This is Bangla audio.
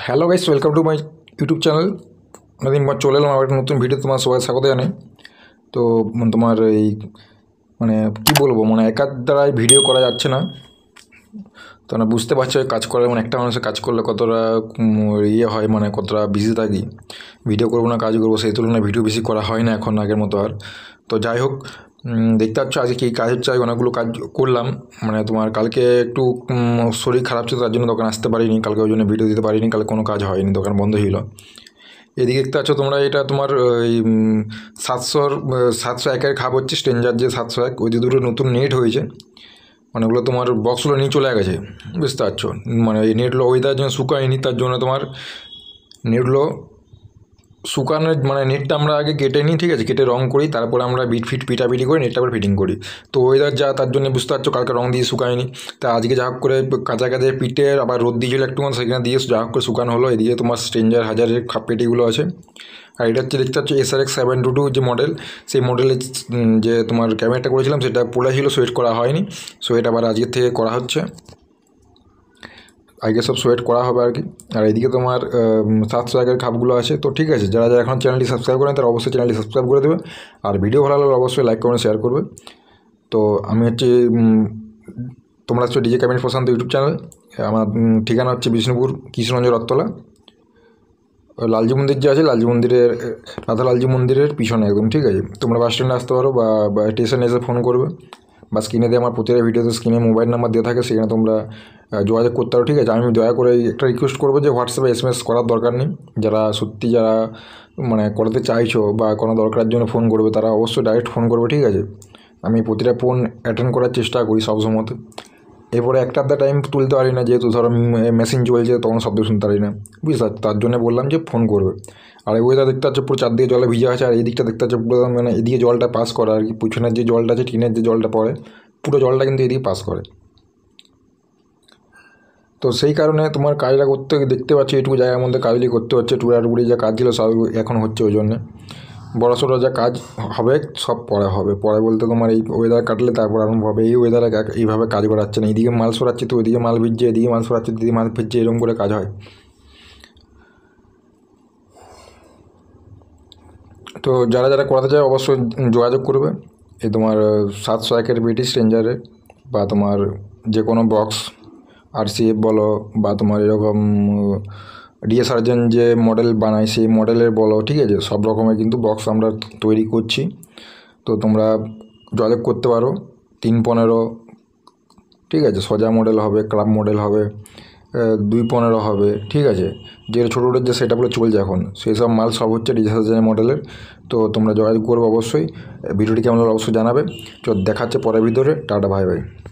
Hello guys, welcome to my YouTube channel. অনেকদিন পর চলে এলাম আমার একটা নতুন ভিডিও। তোমার সবাই স্বাগত জানাই। তো তোমার এই কী বলবো, একার দ্বারাই ভিডিও করা যাচ্ছে না। তোমরা বুঝতে পারছো কাজ করে একটা মানুষের কাজ করলে কতটা হয়, কতটা বিজি থাকি। ভিডিও করবো না কাজ করবো, সেই তুলনায় ভিডিও বেশি করা হয় না এখন আগের মতো আর। তো যাই হোক, দেখতে পাচ্ছ আজকে কী কাজ হচ্ছে। অনেকগুলো কাজ করলাম। তোমার কালকে একটু শরীর খারাপ ছিল, তার জন্য দোকান আসতে পারিনি কালকে, ওই জন্য ভিডিও দিতে পারিনি। কালকে কোনো কাজ হয়নি, দোকান বন্ধ ছিল। এদিকে দেখতে পাচ্ছ তোমরা, এটা তোমার ওই 701-এর খাপ হচ্ছে, স্ট্রেঞ্জার যে 701, ওই দুটো নতুন নেট হয়েছে। অনেকগুলো তোমার বক্সগুলো নিয়ে চলে গেছে, বুঝতে পারছো। এই নেটগুলো ওয়েদার জন্য শুকায়নি, তার জন্য তোমার নেটগুলো শুকানোর নেটটা আমরা আগে কেটে নিই, ঠিক আছে, কেটে রং করি, তারপরে আমরা পিটাপিটি করে নেটটা আবার ফিটিং করি। তো ওয়েদার যা, তার জন্য বুঝতে পারছো কালকে রং দিয়ে শুকায়নি। তা আজকে যা হোক করে কাঁচা পিঠে আবার রোদ দিয়েছিল একটু, সেখানে দিয়ে যা হোক করে শুকানো হলো। এদিকে তোমার স্ট্রেঞ্জার 1000-এর খাপ পেটিগুলো আছে। আর এটা হচ্ছে দেখতে পাচ্ছ SRX 722 যে মডেল, সেই মডেলের যে তোমার ক্যামেরাটা করেছিলাম সেটা পড়ে ছিল, সোয়েট করা হয়নি। সোয়েট আবার আজকের থেকে করা হচ্ছে, আগে সব সোয়েট করা হবে আর কি। আর এদিকে তোমার 701-এর খাপগুলো আছে। তো ঠিক আছে, যারা যারা এখন চ্যানেলটি সাবস্ক্রাইব করেন তারা অবশ্যই চ্যানেলটি সাবস্ক্রাইব করে দেবে। আর ভিডিও ভালো লাগলে অবশ্যই লাইক করবেন, শেয়ার করবে। তো আমি হচ্ছে তোমরা হচ্ছে DJ cabinet Prashanta YouTube channel. আমার ঠিকানা হচ্ছে বিষ্ণুপুর কৃষ্ণগঞ্জ রথতলা, লালজি মন্দির যে আছে, লালজি মন্দিরের রাধা লালজি মন্দিরের পিছনে একদম, ঠিক আছে। তোমরা বাস স্ট্যান্ডে আসতে পারো বা স্টেশনে এসে ফোন করবে, বা স্ক্রিনে দিয়ে আমার প্রতিটা ভিডিওতে স্ক্রিনে মোবাইল নাম্বার দেওয়া থাকে, সেখানে তোমরা যোগাযোগ করতে পারো, ঠিক আছে। আমি দয়া করে একটা রিকোয়েস্ট করবো যে হোয়াটসঅ্যাপে SMS করার দরকার নেই। যারা সত্যি যারা করাতে চাইছো বা কোনো দরকারের জন্য ফোন করবে, তারা অবশ্যই ডাইরেক্ট ফোন করবে, ঠিক আছে। আমি প্রতিটা ফোন অ্যাটেন্ড করার চেষ্টা করি সবসময়। এরপরে একটা আধটা টাইম তুলতে পারি না, যেহেতু ধরো মেশিন চলছে, তখন শব্দ শুনতে পারি না, বুঝতে পারছি। তার জন্য বললাম যে ফোন করবে। আর ওইটা দেখতে পাচ্ছ পুরো চারদিকে জলে ভিজে আছে। আর এই দিকটা দেখতে পাচ্ছ পুরো এদিকে জলটা পাস করে আর কি, পিছনের যে জলটা আছে, টিনের যে জলটা পড়ে, পুরো জলটা কিন্তু এদিকে পাস করে। তো সেই কারণে তোমার কাজটা করতে দেখতে পাচ্ছি এটুকু জায়গার মধ্যে কাজগুলি করতে হচ্ছে। টুড়ি যা কাজ ছিল সব এখন হচ্ছে, ওই জন্যে বড়সড় যা কাজ হবে সব পরে হবে। পরে বলতে তোমার এই ওয়েদার কাটলে তারপর আরম্ভ হবে। এই ওয়েদারে এইভাবে কাজ করাচ্ছে না, এইদিকে মাল সরাচ্ছে তো ওইদিকে মাল ভিজছে, এদিকে মাল সরাচ্ছে এদিকে মাল ভিজছে, এরকম করে কাজ হয়। তো যারা যারা করাতে চায় অবশ্যই যোগাযোগ করবে। এই তোমার 701-এর ব্রিটিশ রেঞ্জারে, বা তোমার যে কোনো বক্স RCF বলো, বা তোমার এরকম ডিএ সার্জেন যে মডেল বানায় সেই মডেলের বলো, ঠিক আছে। সব রকমের কিন্তু বক্স আমরা তৈরি করছি। তো তোমরা যোগাযোগ করতে পারো। 315, ঠিক আছে, সোজা মডেল হবে, ক্লাব মডেল হবে, 215 হবে, ঠিক আছে। যে ছোটো ছোটো যে সেটআপগুলো চলছে এখন, সেই সব মাল সব হচ্ছে ডিজে সার্জেন মডেলের। তো তোমরা যোগাযোগ করবে অবশ্যই। ভিডিওটি কেমন লাগলো অবশ্যই জানাবে। দেখাচ্ছে পরের ভিডিওতে। Tata, bye by.